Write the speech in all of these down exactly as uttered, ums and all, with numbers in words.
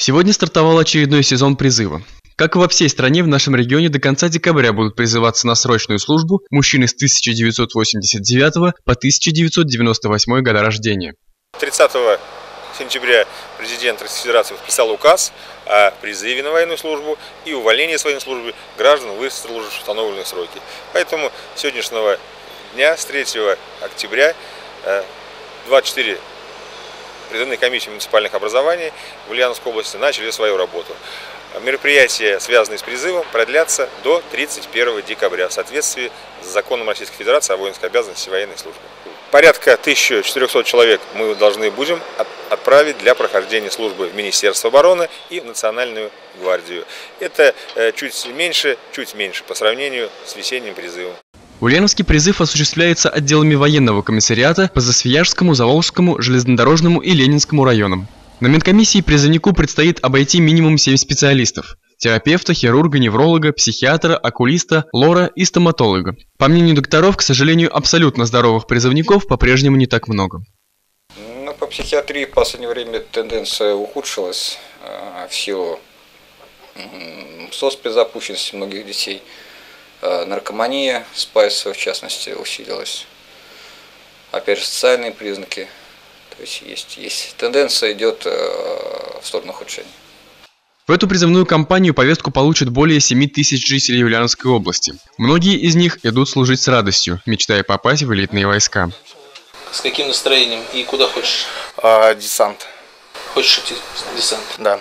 Сегодня стартовал очередной сезон призыва. Как и во всей стране, в нашем регионе до конца декабря будут призываться на срочную службу мужчины с тысяча девятьсот восемьдесят девятого по тысяча девятьсот девяносто восьмой года рождения. тридцатого сентября президент Российской Федерации подписал указ о призыве на военную службу и увольнении с военной службы граждан, выслуживших установленные сроки. Поэтому с сегодняшнего дня, с третьего октября, двадцать четыре призывные комиссии муниципальных образований в Ульяновской области начали свою работу. Мероприятия, связанные с призывом, продлятся до тридцать первого декабря в соответствии с законом Российской Федерации о воинской обязанности военной службы. Порядка тысячи четырёхсот человек мы должны будем отправить для прохождения службы в Министерство обороны и в Национальную гвардию. Это чуть меньше, чуть меньше по сравнению с весенним призывом. Ульяновский призыв осуществляется отделами военного комиссариата по Засвияжскому, Заволжскому, Железнодорожному и Ленинскому районам. На медкомиссии призывнику предстоит обойти минимум семь специалистов – терапевта, хирурга, невролога, психиатра, окулиста, лора и стоматолога. По мнению докторов, к сожалению, абсолютно здоровых призывников по-прежнему не так много. Ну, по психиатрии в последнее время тенденция ухудшилась э, в силу э, соцпрезапущенности многих детей. Э, наркомания, спайсовая в частности, усилилась. Опять же, социальные признаки. То есть, есть, есть тенденция идет э, в сторону ухудшения. В эту призывную кампанию повестку получат более семи тысяч жителей Ульяновской области. Многие из них идут служить с радостью, мечтая попасть в элитные войска. С каким настроением и куда хочешь? А, десант. Хочешь идти в десант? Да.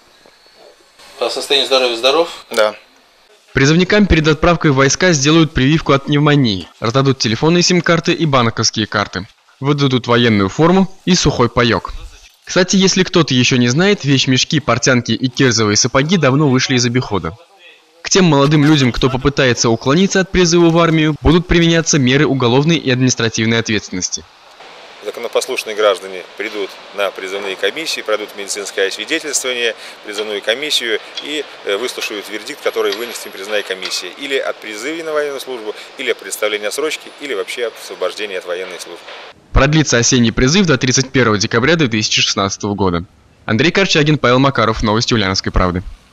По состоянию здоровья здоров? Да. Призывникам перед отправкой в войска сделают прививку от пневмонии, раздадут телефонные сим-карты и банковские карты, выдадут военную форму и сухой паёк. Кстати, если кто-то еще не знает, вещмешки, портянки и кирзовые сапоги давно вышли из обихода. К тем молодым людям, кто попытается уклониться от призыва в армию, будут применяться меры уголовной и административной ответственности. Законопослушные граждане придут на призывные комиссии, пройдут медицинское освидетельствование, призывную комиссию и выслушают вердикт, который вынесет им призывная комиссия. Или от призыва на военную службу, или от представления отсрочки, или вообще от освобождения от военной службы. Продлится осенний призыв до тридцать первого декабря две тысячи шестнадцатого года. Андрей Корчагин, Павел Макаров. Новости Ульяновской правды.